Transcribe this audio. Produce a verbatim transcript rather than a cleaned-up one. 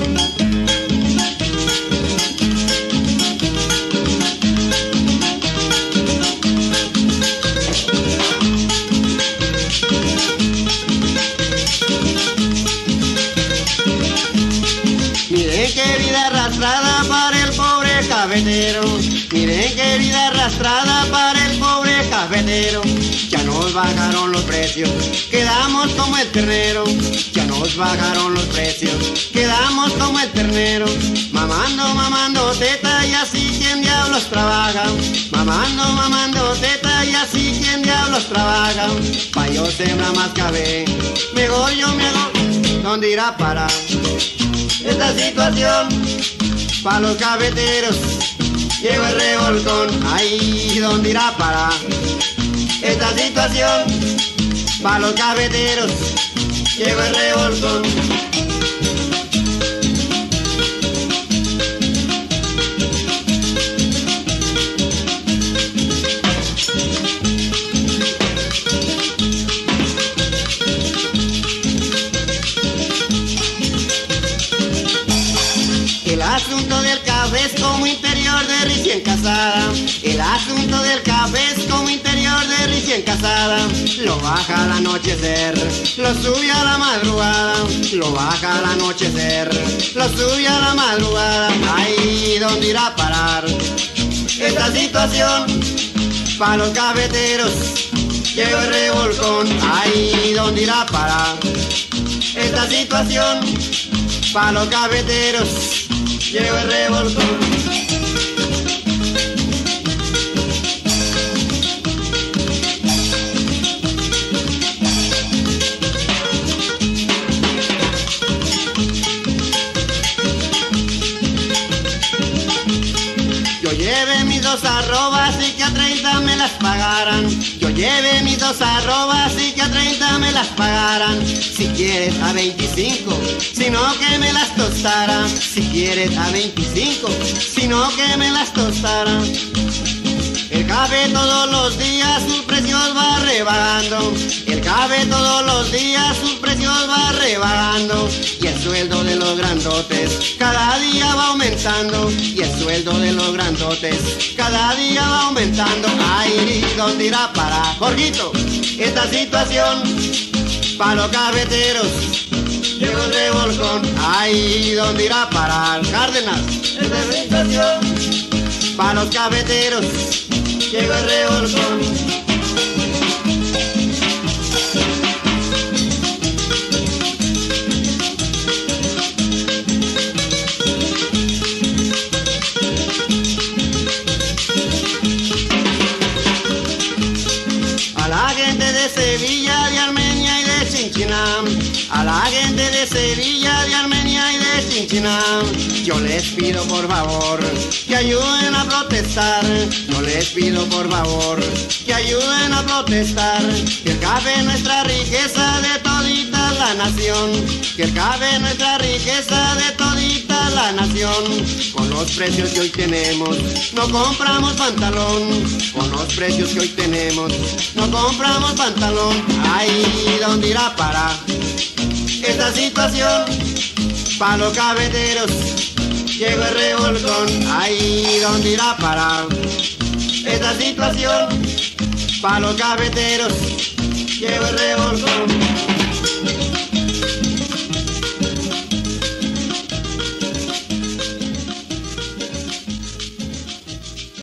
Miren qué vida arrastrada para el pobre cafetero. Miren qué vida arrastrada para el pobre cafetero. Ya nos bajaron los precios, quedamos como el ternero. Ya nos bajaron los precios, quedamos como el ternero. Mamando, mamando teta y así quien diablos trabaja. Mamando, mamando teta y así quien diablos trabaja. Pa' yo sembra más café, mejor yo me hago. ¿Dónde irá a parar esta situación? Pa' los cafeteros llegó el revolcón. Ay, ¿dónde irá a parar esta situación? Pa' los cafeteros llegó el revolcón. El asunto del café es como interior de recién casada. El asunto del café es como interior de recién casada. Lo baja al anochecer, lo sube a la madrugada. Lo baja al anochecer, lo sube a la madrugada. Ay, ¿dónde irá a parar esta situación? Pa' los cafeteros llegó el revolcón. Ay, ¿dónde irá a parar esta situación? Pa' los cafeteros llegó el revolcón. Yo llevé mis dos arrobas y que a treinta me las pagaran. Yo llevé mis dos arrobas y que a treinta me las pagaran. Si quieres a veinticinco, sino que me las tostaran. Si quieres a veinticinco, sino que me las tostaran. El café todos los días sus precios va rebajando. El café todos los días sus precios va rebajando. Y el sueldo de los grandotes cada día va aumentando. Y el sueldo de los grandotes cada día va aumentando. Ay, ¿dónde irá a parar, Jorgito, esta situación? Pa' los cafeteros llegó el revolcón. Ay, ¿dónde irá a parar, Cárdenas, esta situación? Pa' los cafeteros llegó el revolcón. A la gente de Sevilla, de Armenia y de Chinchiná, a la gente de Sevilla, de Armenia y de Chinchiná, yo les pido por favor que ayuden a protestar. Yo les pido por favor que ayuden a protestar. Que el café es nuestra riqueza de todita la nación. Que el café es nuestra riqueza de todita la nación. Con los precios que hoy tenemos no compramos pantalón. Con los precios que hoy tenemos no compramos pantalón. Ay, ¿dónde irá a parar esta situación? Pa' los cafeteros llegó el revolcón. Ay, ¿dónde irá a parar esta situación? Pa' los cafeteros llegó el revolcón.